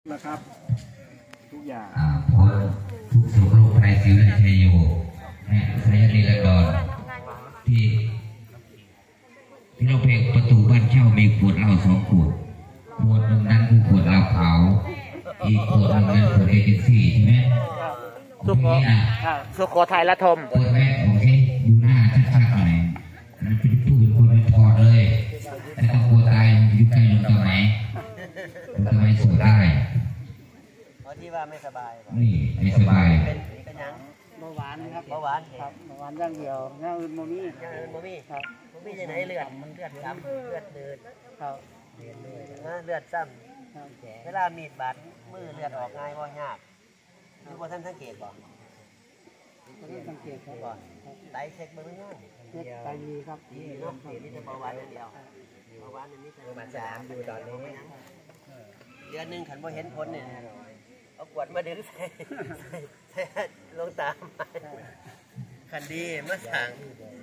นะครับทุกอย่างพอทุกสุขโรคภัยสิวในชัยโยสายนีละดอนที่เราเพลงประตูบ้านเช่ามีขวดเหล้า2 ขวดหนึ่งนั้นคือขวดเหล้าขาวอีกขวดหนึ่งนั้นขวดเอเจนซี่ใช่ไหมสุโขทัยละทมขวดแรกของที่ดูหน้าชัดๆหน่อยมันเป็นผู้เป็นคนเป็นถอดเลยไม่ต้องกลัวตายอยู่ใกล้ลงตรงไหนสวดได้ที่ว่าไม่สบายนี่ไม่สบายเป็นยังเบาหวานครับเบาหวานครับเบาหวานอย่างเดียวอย่างอื่นโมมี่ครับโมมี่จะไหนเลือดซ้ำเลือดเดือดครับเลือดซ้ำเวลามีดบาดมือเลือดออกง่ายก็ยากคือว่าท่านสังเกตบ่สังเกตครับก่อนไตเช็คเบื้องต้นไตดีครับดีเนาะนี่จะเบาหวานอย่างเดียวเบาหวานอันนี้จะมา3อยู่ตอนนี้เดือนนึงขันบ่เห็นผลเนี่ยเอาขวดมาดึงใส่ลงตามขันดีมาสั่ง